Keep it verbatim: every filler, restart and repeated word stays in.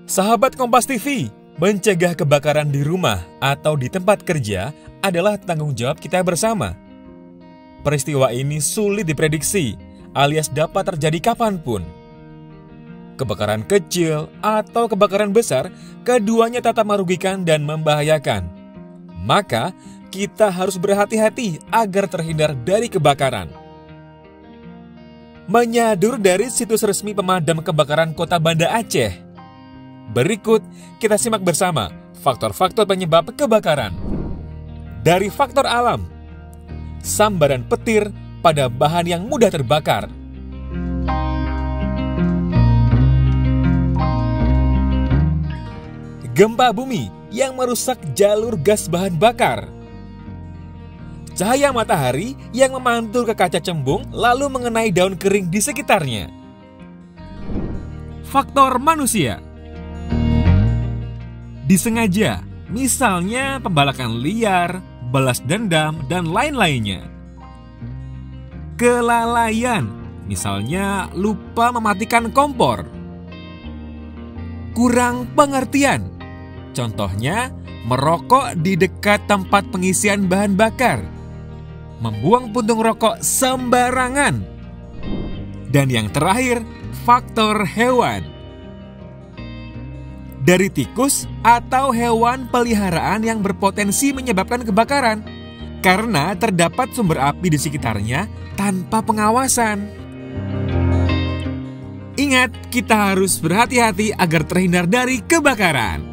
Sahabat Kompas T V, mencegah kebakaran di rumah atau di tempat kerja adalah tanggung jawab kita bersama. Peristiwa ini sulit diprediksi, alias dapat terjadi kapanpun. Kebakaran kecil atau kebakaran besar, keduanya tetap merugikan dan membahayakan. Maka, kita harus berhati-hati agar terhindar dari kebakaran. Menyadur dari situs resmi pemadam kebakaran Kota Banda Aceh. Berikut kita simak bersama faktor-faktor penyebab kebakaran. Dari faktor alam, sambaran petir pada bahan yang mudah terbakar. Gempa bumi yang merusak jalur gas bahan bakar. Cahaya matahari yang memantul ke kaca cembung lalu mengenai daun kering di sekitarnya. Faktor manusia. Disengaja, misalnya pembalakan liar, balas dendam, dan lain-lainnya. Kelalaian, misalnya lupa mematikan kompor. Kurang pengertian, contohnya merokok di dekat tempat pengisian bahan bakar, membuang puntung rokok sembarangan. Dan yang terakhir, faktor hewan. Dari tikus atau hewan peliharaan yang berpotensi menyebabkan kebakaran karena terdapat sumber api di sekitarnya tanpa pengawasan. Ingat, kita harus berhati-hati agar terhindar dari kebakaran.